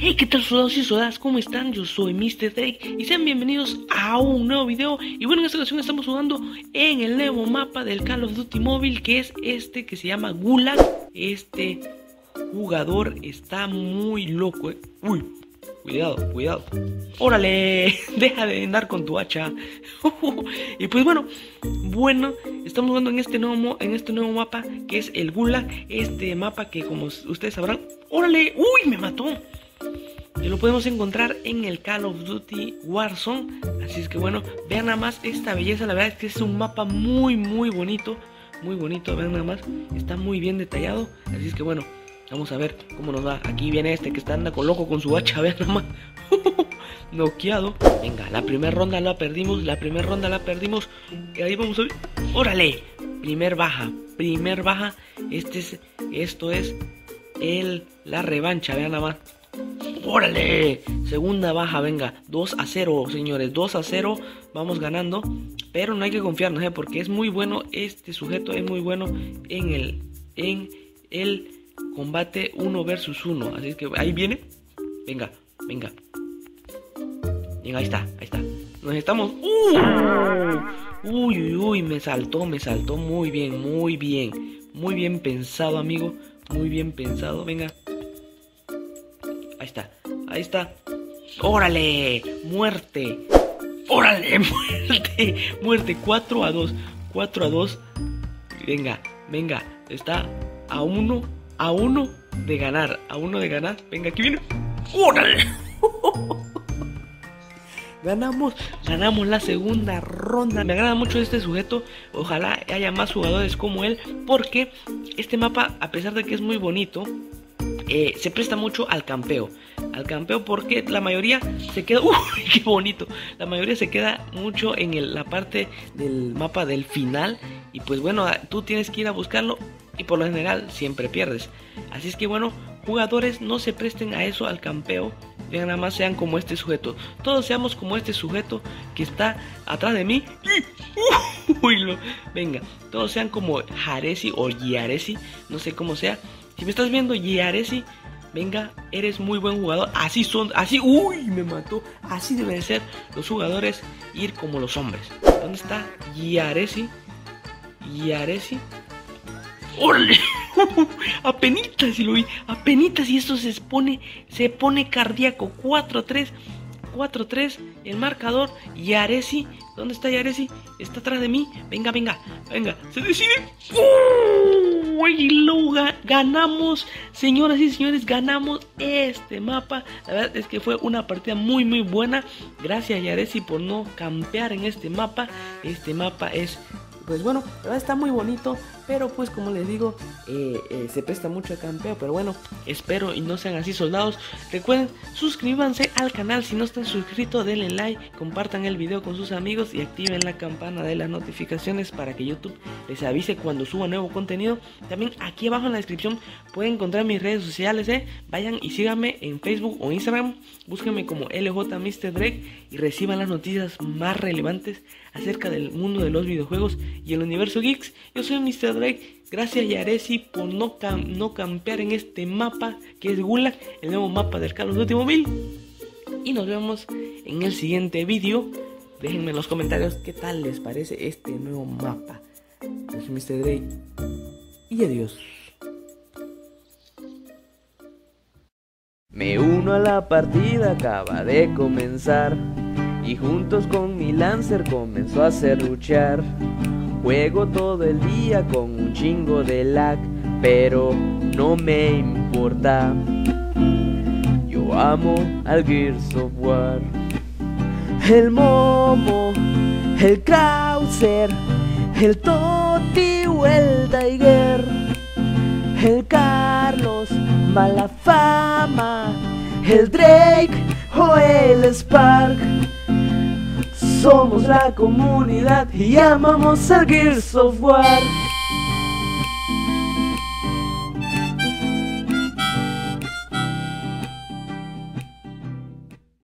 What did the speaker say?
Hey, ¿qué tal, soldados y soldadas? ¿Cómo están? Yo soy Mr. Drake y sean bienvenidos a un nuevo video. Y bueno, en esta ocasión estamos jugando en el nuevo mapa del Call of Duty Mobile, que es este que se llama Gulag. Este jugador está muy loco, Uy, cuidado, cuidado. ¡Órale! Deja de andar con tu hacha. Y pues bueno, estamos jugando en este nuevo mapa, que es el Gulag. Este mapa que, como ustedes sabrán... ¡Órale! ¡Uy! Me mató. Y lo podemos encontrar en el Call of Duty Warzone. Así es que bueno, vean nada más esta belleza. La verdad es que es un mapa muy bonito. Muy bonito, vean nada más. Está muy bien detallado. Así es que bueno, vamos a ver cómo nos va. Aquí viene este que anda loco con su hacha. Vean nada más. Noqueado. Venga, la primera ronda la perdimos. Y ahí vamos a ver. ¡Órale! Primer baja. Esto es la revancha, vean nada más. ¡Órale! Segunda baja, venga. 2-0, señores. 2-0. Vamos ganando. Pero no hay que confiarnos, porque es muy bueno. Este sujeto es muy bueno en el combate 1 versus 1. Así es que ahí viene. Venga. Venga, ahí está. Nos estamos... Uy, me saltó. Muy bien pensado, amigo. Muy bien pensado, venga. Ahí está. ¡Órale! ¡Muerte! ¡Órale! ¡Muerte! 4-2. Venga. Está a uno de ganar. Venga, aquí viene. ¡Órale! Ganamos la segunda ronda. Me agrada mucho este sujeto. Ojalá haya más jugadores como él, porque este mapa, a pesar de que es muy bonito, se presta mucho al campeo. Porque la mayoría se queda... ¡Uy, qué bonito! La mayoría se queda mucho en la parte del mapa del final. Y pues bueno, tú tienes que ir a buscarlo. Y por lo general siempre pierdes. Así es que bueno, jugadores, no se presten a eso, al campeo. Vean, nada más sean como este sujeto. Todos seamos como este sujeto que está atrás de mí. Venga, todos sean como Yaresi o Yaresi, no sé cómo sea. Si me estás viendo, Yaresi, venga, eres muy buen jugador. Así, uy, me mató. Así deben ser los jugadores, ir como los hombres. ¿Dónde está Yaresi? ¡Órale! Apenitas, y lo vi. Apenitas, y esto se pone cardíaco. 4-3 el marcador. Yaresi, ¿dónde está Yaresi? Está atrás de mí. Venga, se decide. Y lo ganamos, señoras y señores. Ganamos este mapa. La verdad es que fue una partida muy buena. Gracias, Yaresi, por no campear en este mapa. Este mapa es... Pues bueno, la verdad está muy bonito, pero pues como les digo, se presta mucho a campeo. Pero bueno, espero y no sean así, soldados. Recuerden, suscríbanse al canal si no están suscritos, denle like, compartan el video con sus amigos y activen la campana de las notificaciones para que YouTube les avise cuando suba nuevo contenido. También aquí abajo en la descripción pueden encontrar mis redes sociales, vayan y síganme en Facebook o Instagram, búsquenme como LJ Mr. Drake y reciban las noticias más relevantes acerca del mundo de los videojuegos y el universo geeks. Yo soy Mr. Drake. Gracias, Yaresi, por no campear en este mapa que es Gulag, el nuevo mapa del Call of Duty Mobile. Y nos vemos en el siguiente vídeo. Déjenme en los comentarios qué tal les parece este nuevo mapa. Yo soy Mr. Drake y adiós. Me uno a la partida, acaba de comenzar. Y juntos con mi Lancer comenzó a serruchar. Juego todo el día con un chingo de lag, pero no me importa. Yo amo al Gears of War. El Momo, el Krauser, el Toti o el Tiger, el Carlos, mala fama, el Drake o el Spark. Somos la comunidad y amamos al Gears of War.